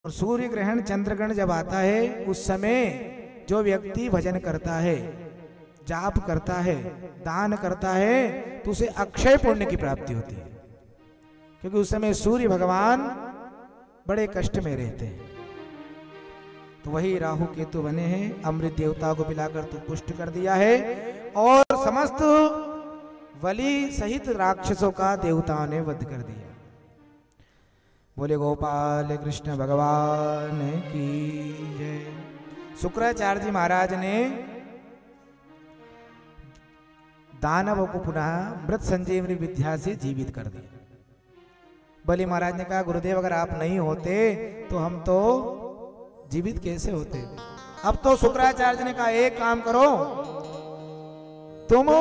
और सूर्य ग्रहण चंद्र ग्रहण जब आता है उस समय जो व्यक्ति भजन करता है, जाप करता है, दान करता है, तो उसे अक्षय पुण्य की प्राप्ति होती है, क्योंकि उस समय सूर्य भगवान बड़े कष्ट में रहते हैं। तो वही राहु केतु बने हैं, अमृत देवता को पिलाकर तो पुष्ट कर दिया है और समस्त बलि सहित राक्षसों का देवताओं ने वध कर दिया। बोले गोपाल कृष्ण भगवान की जय। शुक्राचार्य जी महाराज ने दानव को पुनः मृत संजीवनी विद्या से जीवित कर दिया। बलि महाराज ने कहा गुरुदेव अगर आप नहीं होते तो हम तो जीवित कैसे होते। अब तो शुक्राचार्य ने कहा एक काम करो, तुम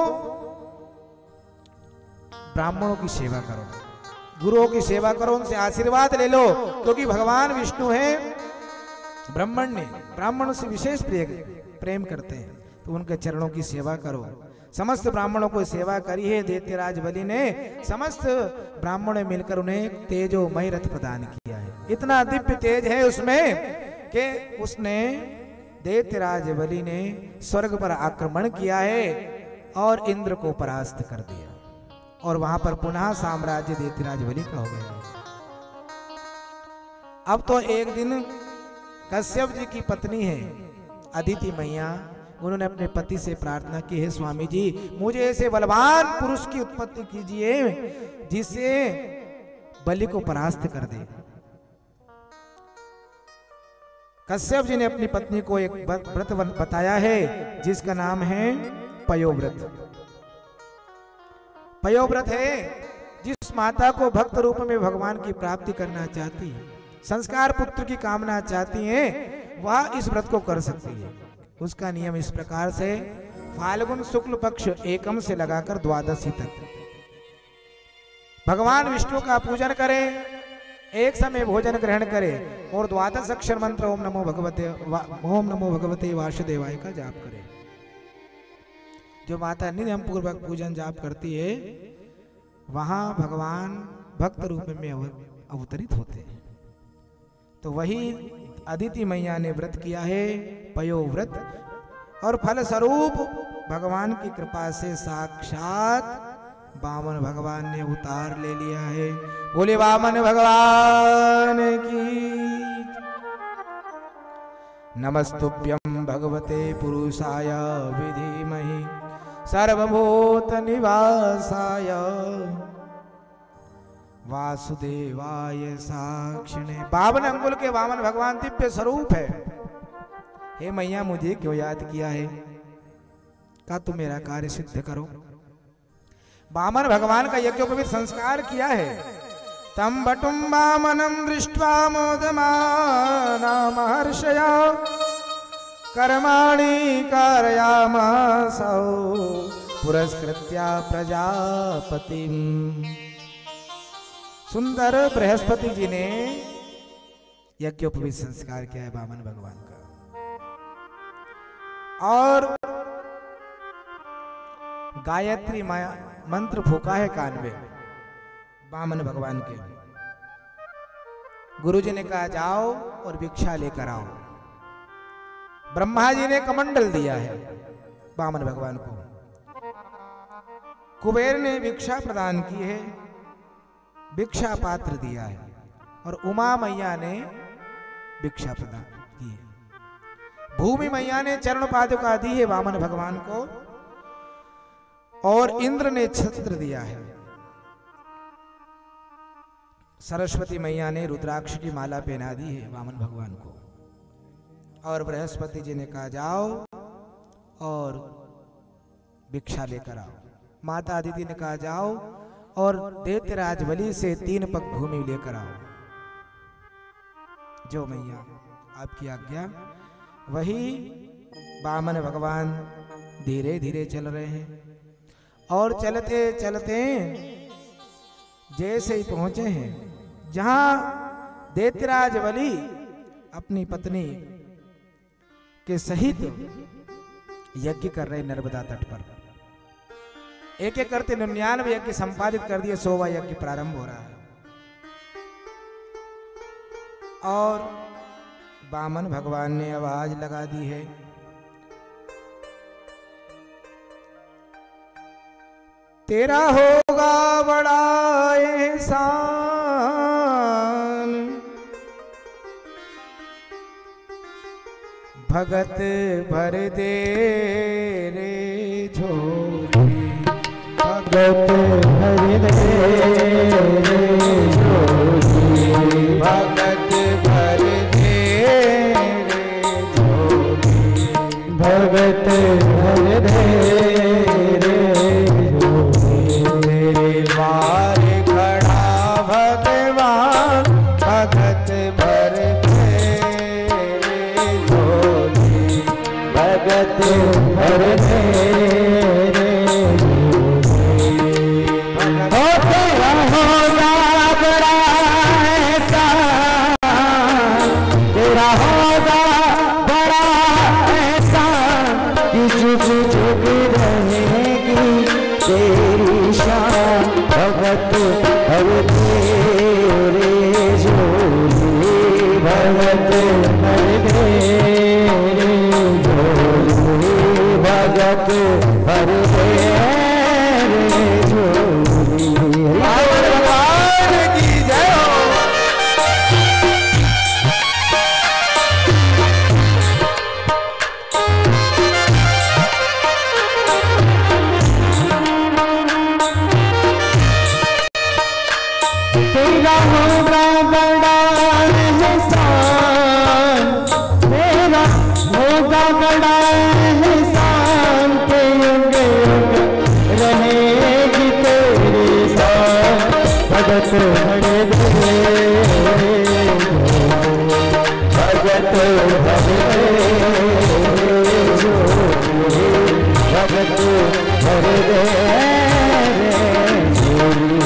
ब्राह्मणों की सेवा करो, गुरुओं की सेवा करो, उनसे आशीर्वाद ले लो, क्योंकि भगवान विष्णु है ब्राह्मण्य, ब्राह्मणों से विशेष प्रेम करते हैं, तो उनके चरणों की सेवा करो। समस्त ब्राह्मणों को सेवा करी है दैत्यराज बलि ने, समस्त ब्राह्मणों ने मिलकर उन्हें तेजोमय रथ प्रदान किया है। इतना दिव्य तेज है उसमें कि उसने दैत्यराज बलि ने स्वर्ग पर आक्रमण किया है और इंद्र को परास्त कर दिया, और वहां पर पुनः साम्राज्य दैत्यराज बलि का हो गया। अब तो एक दिन कश्यप जी की पत्नी है अदिति मैया, उन्होंने अपने पति से प्रार्थना की है स्वामी जी मुझे ऐसे बलवान पुरुष की उत्पत्ति कीजिए जिससे बलि को परास्त कर दे। कश्यप जी ने अपनी पत्नी को एक व्रत बताया है जिसका नाम है पयोव्रत। पयोव्रत है जिस माता को भक्त रूप में भगवान की प्राप्ति करना चाहती है, संस्कार पुत्र की कामना चाहती है, वह इस व्रत को कर सकती है। उसका नियम इस प्रकार से, फाल्गुन शुक्ल पक्ष एकम से लगाकर द्वादशी तक भगवान विष्णु का पूजन करें, एक समय भोजन ग्रहण करें और द्वादश अक्षर मंत्र ओम नमो भगवते वासुदेवाय का जाप करें। जो माता नियम पूर्वक पूजन जाप करती है वहां भगवान भक्त रूप में अवतरित होते हैं। तो वही अदिति मैया ने व्रत किया है पयोव्रत, और फल स्वरूप भगवान की कृपा से साक्षात वामन भगवान ने उतार ले लिया है। बोले वामन भगवान की। नमस्तुभ्यं भगवते पुरुषाय विधिमहि सर्वभूत निवासाय वासुदेवाय साक्षिणे। 52 अंगुल के वामन भगवान दिव्य स्वरूप है। हे मैया मुझे क्यों याद किया है, का तुम मेरा कार्य सिद्ध करो। वामन भगवान का यज्ञोपवीत संस्कार किया है। तम बटुम वामनम दृष्ट्वा मोदमाना महर्षया कर्माणि कारयामासौ पुरस्कृत्या प्रजापतिम। सुंदर बृहस्पति जी ने यज्ञोपवीत संस्कार किया है वामन भगवान का, और गायत्री मंत्र फूका है कान में वामन भगवान के। गुरुजी ने कहा जाओ और भिक्षा लेकर आओ। ब्रह्मा जी ने कमंडल दिया है वामन भगवान को, कुबेर ने भिक्षा प्रदान की है, भिक्षा पात्र दिया है, और उमा मैया ने भिक्षा प्रदान की है। भूमि मैया ने चरण पादुका दी है वामन भगवान को, और इंद्र ने छत्र दिया है। सरस्वती मैया ने रुद्राक्ष की माला पहना दी है वामन भगवान को, और बृहस्पति जी ने कहा जाओ और भिक्षा लेकर आओ। माता अदिति ने कहा जाओ और दैत्यराज बलि से 3 पग भूमि लेकर आओ। जो मैया आपकी आज्ञा। वही वामन भगवान धीरे धीरे चल रहे हैं, और चलते चलते जैसे ही पहुंचे हैं जहां दैत्यराज बलि अपनी पत्नी के सहित यज्ञ कर रहे नर्मदा तट पर, एक एक करते 99 यज्ञ संपादित कर दिए, 100वां यज्ञ प्रारंभ हो रहा है। और वामन भगवान ने आवाज लगा दी है, तेरा होगा बड़ा एहसान, भगत भर दे रे झोली, भगत भर दे रे झोली, भगत भर दे रे झोली, भगत भर दे रे झोली, तेरे द्वार खड़ा भगवान, भगत भर दे रे झोली, भगत भर दे रे झोली, तेरा होगा बड़ा एहसान, तेरा होगा बड़ा एहसान, कि झुक झुक रहेगी तेरी शान, भगत भर दे रे झोली, भगत भर दे रे झोली, भगत भर दे रे झोली। भगवान की जय हो। तेरा होगा बड़ा एहसान, तेरा होगा बड़ा एहसान, के युग युग रहेगी तेरी शान, भगत भर दे, भगत भर दे झोली, भगत भर दे झोली।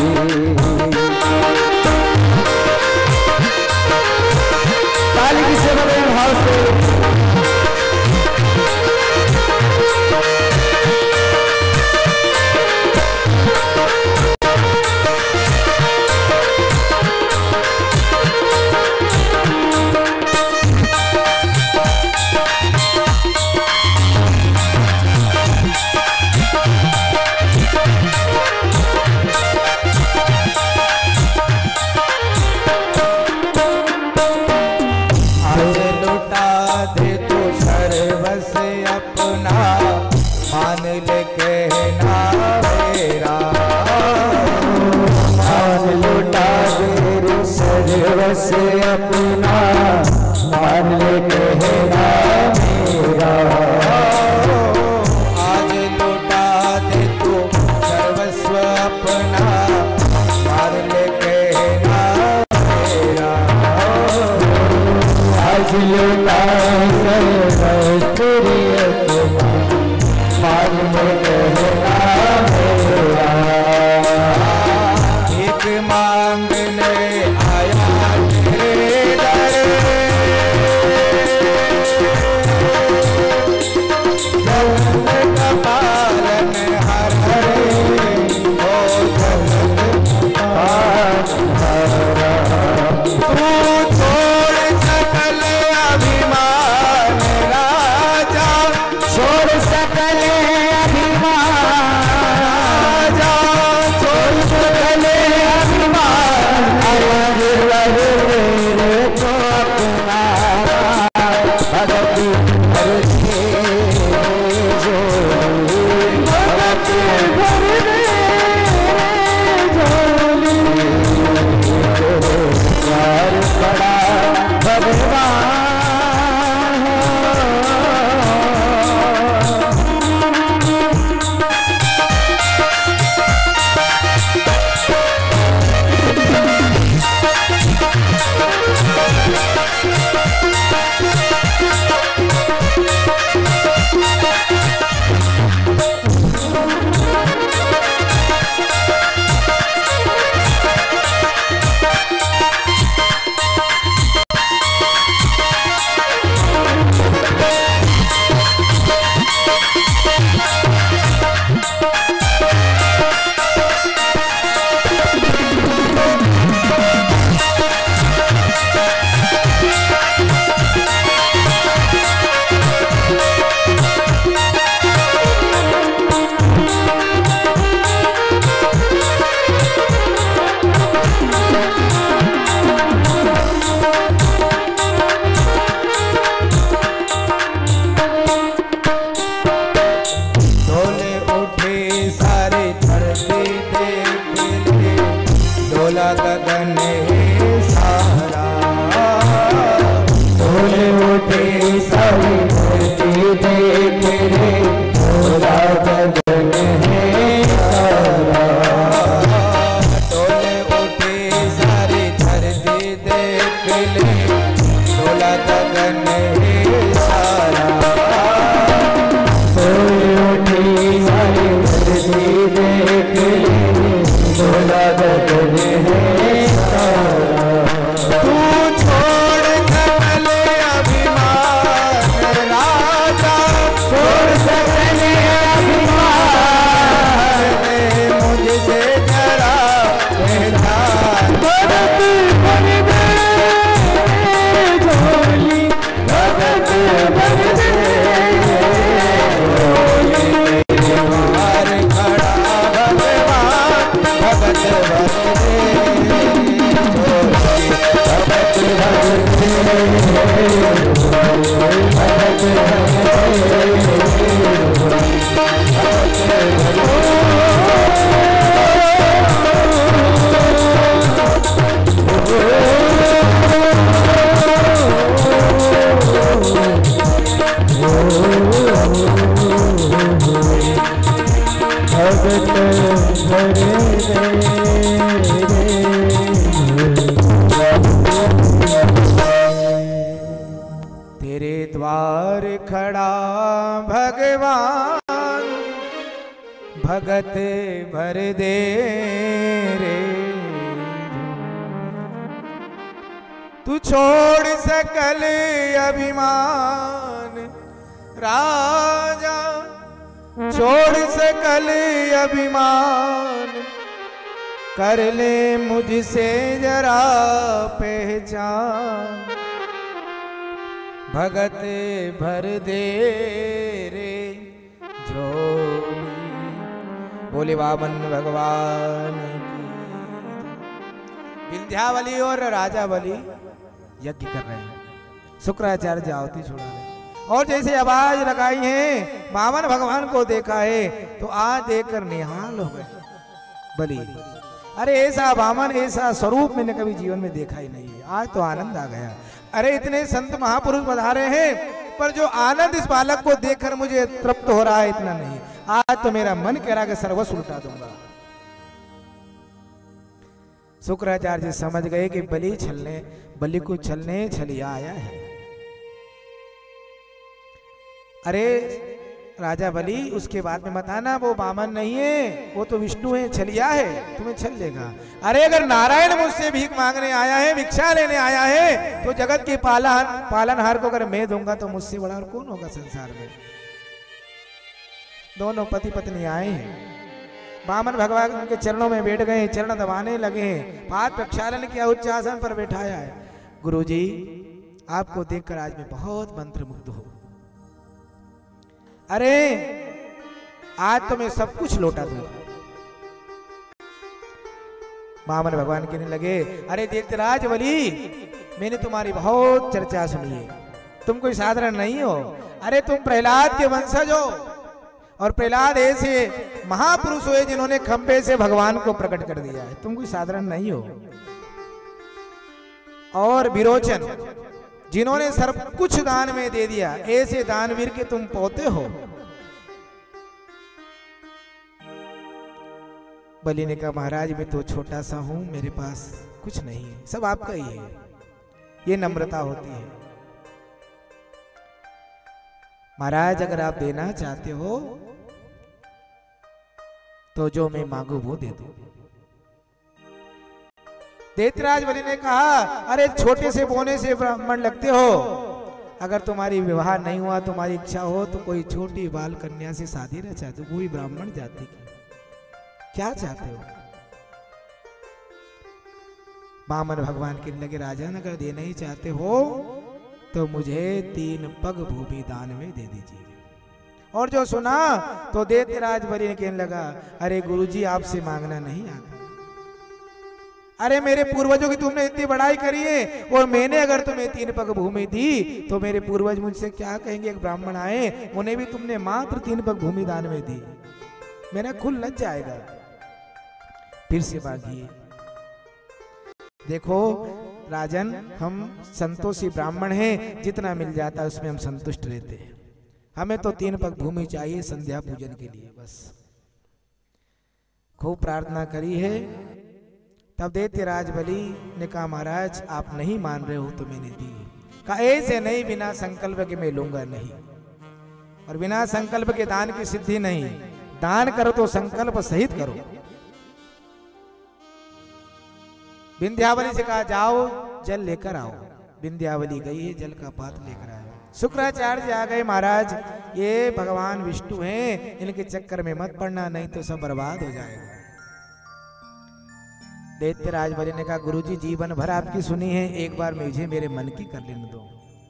ताली की सेवा में भाव से मान ले कहना मेरा, मान लुटा दे सर्वस अपना, मान ले कहना मेरा, आज लुटा दे तू सर्वस्व अपना, मान ले कहना मेरा, आज लुटा सर्वस्व अपना, मान ले कहना मेरा, एक मांगने आया तेरे दर, जगत का पालन हर हरे, ओ जगत पालन हर, तू छोड़ सकल अभिमान, तेरे द्वार खड़ा भगवान भगत भर दे रे, तू छोड़ सकल अभिमान राजा, छोड़ सकल अभिमान, कर ले मुझसे जरा पहचान, भगत भर दे रे झोली। बोले वामन भगवान की। विंध्यावली और राजावली यज्ञ कर रहे हैं, शुक्राचार्य आहुति छोड़ा रहे, और जैसे आवाज लगाई है वामन भगवान को देखा है तो आज देखकर निहाल हो गए बलि। अरे ऐसा वामन, ऐसा स्वरूप मैंने कभी जीवन में देखा ही नहीं है, आज तो आनंद आ गया। अरे इतने संत महापुरुष पधारे हैं, पर जो आनंद इस बालक को देखकर मुझे तृप्त हो रहा है इतना नहीं। आज तो मेरा मन कह रहा है कि सर्वस्व लुटा दूंगा। शुक्राचार्य समझ गए कि बलि को छलने छलिया आया है। अरे राजा बलि, उसके बाद में बताना वो वामन नहीं है, वो तो विष्णु है, छलिया है, तुम्हें छल लेगा। अरे अगर नारायण मुझसे भीख मांगने आया है, भिक्षा लेने आया है, तो जगत के पालनहार को अगर मैं दूंगा तो मुझसे बड़ा और कौन होगा संसार में। दोनों पति पत्नी आए हैं, वामन भगवान उनके चरणों में बैठ गए, चरण दबाने लगे हैं, पाद प्रक्षालन किया, उच्च आसन पर बैठाया है। गुरुजी, आपको देखकर आज मैं बहुत मंत्रमुग्ध हूं। अरे आज तो मैं सब कुछ लौटा दूंगा। वामन भगवान कहने लगे, अरे दैत्यराज बलि, मैंने तुम्हारी बहुत चर्चा सुनी है, तुम कोई साधारण नहीं हो। अरे तुम प्रहलाद के वंशज हो, और प्रहलाद ऐसे महापुरुष हुए जिन्होंने खंबे से भगवान को प्रकट कर दिया है, तुम कोई साधारण नहीं हो। और विरोचन, जिन्होंने सब कुछ दान में दे दिया, ऐसे दानवीर के तुम पोते हो। बलि ने कहा, महाराज मैं तो छोटा सा हूं, मेरे पास कुछ नहीं है, सब आपका ही है। ये नम्रता होती है। महाराज अगर आप देना चाहते हो तो जो मैं मांगू वो दे दो। दैत्यराज बलि ने कहा, अरे छोटे से बोने से ब्राह्मण लगते हो, अगर तुम्हारी विवाह नहीं हुआ, तुम्हारी इच्छा हो तो कोई छोटी बाल कन्या से शादी रचा दो, वो भी ब्राह्मण जाति की। क्या चाहते हो? वामन भगवान कहने लगे, राजन अगर देना ही चाहते हो तो मुझे 3 पग भूमि दान में दे दीजिए। और जो सुना तो दैत्यराज बलि ने कहने लगा, अरे गुरुजी आपसे मांगना नहीं आता। अरे मेरे पूर्वजों की तुमने इतनी बड़ाई करी है, और मैंने अगर तुम्हें 3 पग भूमि दी तो मेरे पूर्वज मुझसे क्या कहेंगे। एक ब्राह्मण आए, उन्हें भी तुमने मात्र 3 पग भूमि दान में दी, मेरा खुल लग जाएगा। फिर से मांगिए। देखो राजन, हम संतोषी ब्राह्मण हैं, जितना मिल जाता है उसमें हम संतुष्ट रहते हैं। हमें तो 3 पग भूमि चाहिए संध्या पूजन के लिए, बस। खूब प्रार्थना करी है। तब दैत्यराज बलि ने कहा, महाराज आप नहीं मान रहे हो तो मैंने दी। कहा ऐसे नहीं, बिना संकल्प के मैं लूंगा नहीं, और बिना संकल्प के दान की सिद्धि नहीं। दान करो तो संकल्प सहित करो। विंध्यावली से कहा, जाओ जल लेकर आओ। विंध्यावली गई है, जल का पात्र लेकर आए। शुक्राचार्य आ गए, महाराज ये भगवान विष्णु हैं, इनके चक्कर में मत पड़ना, नहीं तो सब बर्बाद हो जाएगा। दैत्यराज बलि ने कहा, गुरुजी जीवन भर आपकी सुनी है, एक बार मुझे मेरे मन की कर लेने दो।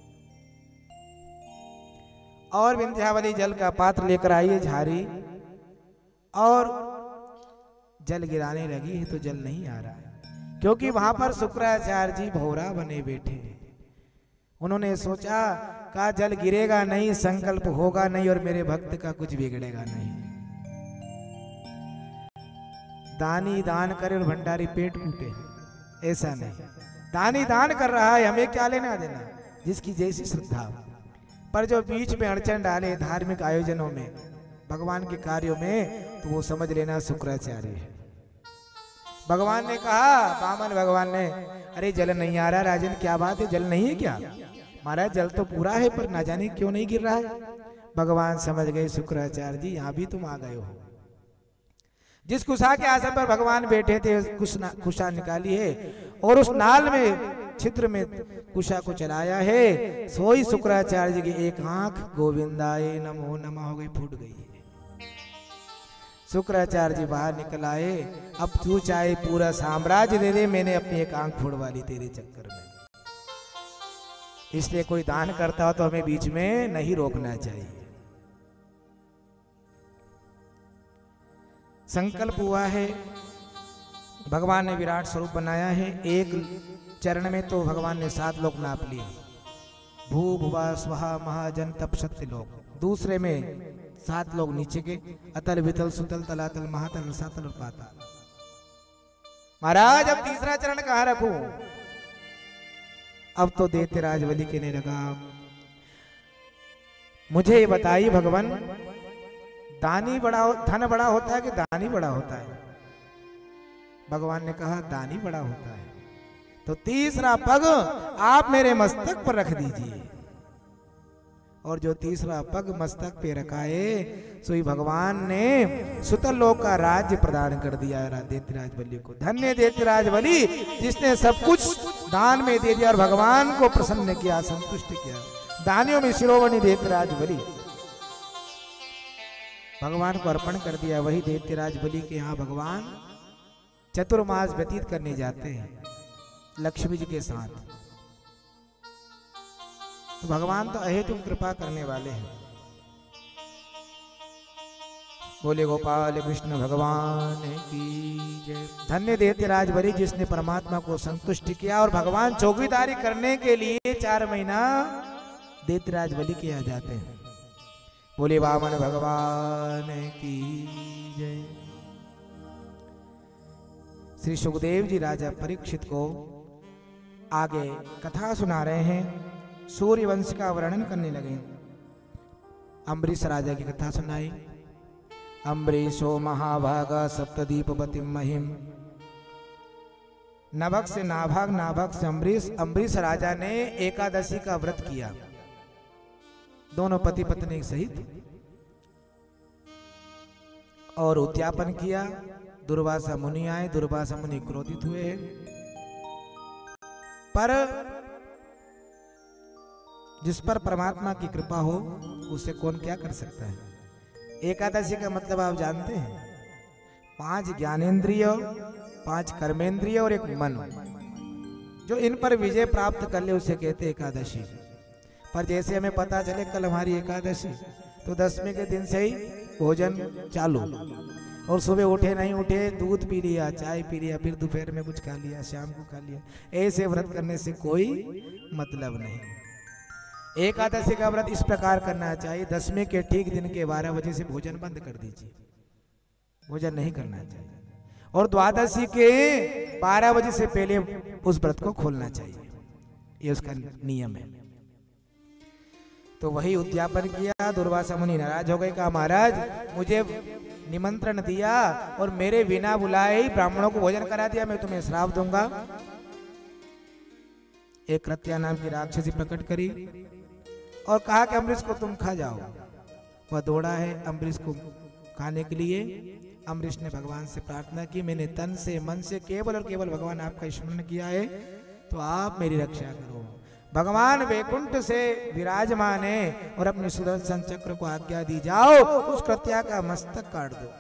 और विंध्यावली जल का पात्र लेकर आई है, झारी, और जल गिराने लगी है तो जल नहीं आ रहा है, क्योंकि वहां पर शुक्राचार्य जी भौरा बने बैठे हैं। उन्होंने सोचा का जल गिरेगा नहीं, संकल्प होगा नहीं और मेरे भक्त का कुछ बिगड़ेगा नहीं। दानी दान करे और भंडारी पेट फूटे, ऐसा नहीं। दानी दान कर रहा है, हमें क्या लेना देना, जिसकी जैसी श्रद्धा। पर जो बीच में अड़चन डाले धार्मिक आयोजनों में, भगवान के कार्यों में, तो वो समझ लेना शुक्राचार्य है। भगवान ने कहा, बामन भगवान ने, अरे जल नहीं आ रहा राजन, क्या बात है, जल नहीं है क्या? महाराज जल तो पूरा है पर ना जाने क्यों नहीं गिर रहा है। भगवान समझ गए, शुक्राचार्य जी यहाँ भी तुम आ गए हो। जिस कुशा के आसन पर भगवान बैठे थे, कुशा निकाली है और उस नाल में छिद्र में कुशा को चलाया है, सोई शुक्राचार्य जी की एक आंख गोविंदाय नमो नमः हो गई, फूट गई है। शुक्राचार्य जी बाहर निकल आए, अब तू चाहे पूरा साम्राज्य दे दे, मैंने अपनी एक आंख फोड़वा ली तेरे चक्कर में। इसलिए कोई दान करता हो तो हमें बीच में नहीं रोकना चाहिए। संकल्प हुआ है, भगवान ने विराट स्वरूप बनाया है। एक चरण में तो भगवान ने 7 लोक नाप लिए, भू भुवा स्वहा महाजन तप सत्य लोक। दूसरे में 7 लोग नीचे के, अतल वितल सुतल तलातल महातल रसातल और पाताल। महाराज अब तीसरा चरण कहाँ रखूं? अब तो दैत्यराज बलि कहने लगा, मुझे ये बताइए भगवान, दानी बड़ा धन बड़ा होता है कि दानी बड़ा होता है? भगवान ने कहा दानी बड़ा होता है। तो तीसरा पग आप मेरे मस्तक पर रख दीजिए। और जो तीसरा पग मस्तक पे रखाए, सोई भगवान ने सुतल लोक का राज्य प्रदान कर दिया दैत्यराज बलि को। धन्य दैत्यराज बलि, जिसने सब कुछ दान में दे दिया और भगवान को प्रसन्न किया, संतुष्ट किया। दानियों में शिरोमणि दैत्यराज बलि, भगवान को अर्पण कर दिया। वही दैत्यराज बलि के यहाँ भगवान चतुर्मास व्यतीत करने जाते हैं लक्ष्मी जी के साथ। तो भगवान तो अहेतु कृपा करने वाले हैं। बोले गोपाल कृष्ण भगवान की जय। धन्य दैत्यराज बलि, जिसने परमात्मा को संतुष्ट किया। और भगवान चौकीदारी करने के लिए 4 महीना दैत्यराज बलि के यहाँ जाते हैं। बोले वामन भगवान की जय। श्री सुखदेव जी राजा परीक्षित को आगे कथा सुना रहे हैं। सूर्य वंश का वर्णन करने लगे। अम्बरीश राजा की कथा सुनाई। अम्बरीशो महाभागा सप्तदीपवती महिम। नभक से नाभाग, नाभाग से अम्बरीश। अम्बरीश राजा ने एकादशी का व्रत किया, दोनों पति पत्नी सहित, और उद्यापन किया। दुर्वासा मुनि आए, दुर्वासा मुनि क्रोधित हुए हैं, पर जिस पर परमात्मा की कृपा हो उसे कौन क्या कर सकता है। एकादशी का मतलब आप जानते हैं, 5 ज्ञानेंद्रिय, 5 कर्मेंद्रिय और 1 मन, जो इन पर विजय प्राप्त कर ले उसे कहते एकादशी। पर जैसे हमें पता चले कल हमारी एकादशी, तो 10वें के दिन से ही भोजन चालू, और सुबह उठे नहीं उठे दूध पी लिया, चाय पी लिया, फिर दोपहर में कुछ खा लिया, शाम को खा लिया। ऐसे व्रत करने से कोई मतलब नहीं। एकादशी का व्रत इस प्रकार करना चाहिए, 10वें के ठीक दिन के 12 बजे से भोजन बंद कर दीजिए, भोजन नहीं करना चाहिए। और द्वादशी के 12 बजे से पहले उस व्रत को खोलना चाहिए, ये उसका नियम है। तो वही उद्यापन किया। दुर्वासा मुनि नाराज हो गए, कहा महाराज मुझे निमंत्रण दिया और मेरे बिना बुलाए ही ब्राह्मणों को भोजन करा दिया, मैं तुम्हें श्राप दूंगा। एक कृत्या नाम की राक्षसी प्रकट करी और कहा कि अम्बरीश को तुम खा जाओ। वह दौड़ा है अम्बरीश को खाने के लिए। अम्बरीश ने भगवान से प्रार्थना की, मैंने तन से मन से केवल और केवल भगवान आपका स्मरण किया है, तो आप मेरी रक्षा करो। भगवान वैकुंठ से विराजमान है और अपने सुदर्शन चक्र को आज्ञा दी, जाओ उस कृत्या का मस्तक काट दो।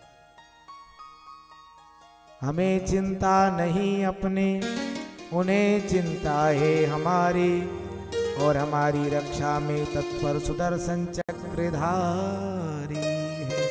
हमें चिंता नहीं अपने, उन्हें चिंता है हमारी, और हमारी रक्षा में तत्पर सुदर्शन चक्रधारी है।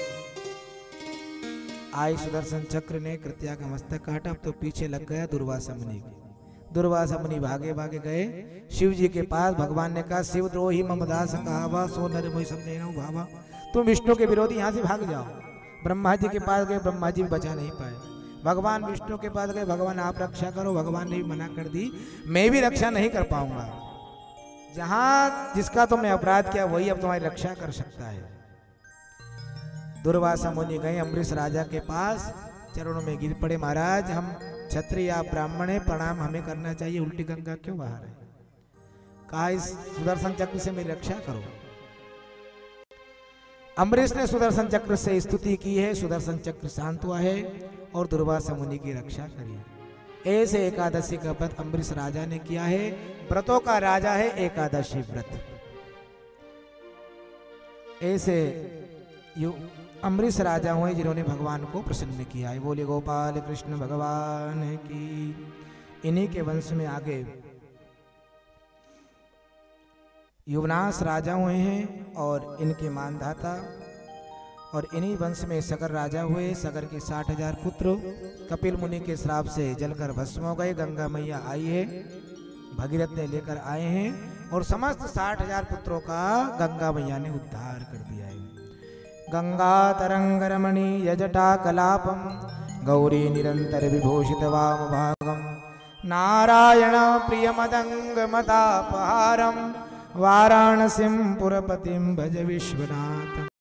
आई सुदर्शन चक्र ने कृत्या का मस्तक काटा, अब तो पीछे लग गया दुर्वासा मुनि के। दुर्वासा मुनि भागे भागे गए शिव जी के पास। भगवान ने कहा शिव द्रोही मम दास कहावा सो नर मोहि सब नैनौ भावा। तुम विष्णु के विरोधी यहाँ से भाग जाओ। ब्रह्मा जी के पास गए, ब्रह्मा जी भी बचा नहीं पाए। भगवान विष्णु के पास गए, भगवान आप रक्षा करो। भगवान ने भी मना कर दी, मैं भी रक्षा नहीं कर पाऊंगा। जहां जिसका तुमने अपराध किया वही अब तुम्हारी रक्षा कर सकता है। दुर्वासा मुनि गए अम्बरीश राजा के पास, चरणों में गिर पड़े, महाराज हम क्षत्रिय आप ब्राह्मण है, प्रणाम हमें करना चाहिए, उल्टी गंगा क्यों बाहर है? कहा इस सुदर्शन चक्र से मेरी रक्षा करो। अम्बरीश ने सुदर्शन चक्र से स्तुति की है, सुदर्शन चक्र शांत हुआ है और दुर्वासा मुनि की रक्षा करी। ऐसे एकादशी का व्रत अम्बरीश राजा ने किया है। व्रतों का राजा है एकादशी व्रत। ऐसे अम्बरीश राजा हुए जिन्होंने भगवान को प्रसन्न किया है। बोले गोपाल कृष्ण भगवान की। इन्हीं के वंश में आगे युवनाश राजा हुए हैं और इनके मानधाता, और इन्हीं वंश में सगर राजा हुए। सगर के 60,000 पुत्र कपिल मुनि के श्राप से जलकर भस्म हो गए। गंगा मैया आई है, भगीरथ ने लेकर आए हैं और समस्त 60,000 पुत्रों का गंगा मैया ने उद्धार कर दिया है। गंगा तरंग रमणीय जटा कलापम गौरी निरंतर विभूषित वाम भागम नारायण प्रिय मदंग मदापहारम वाराणसीं पुरपतिं भज विश्वनाथ।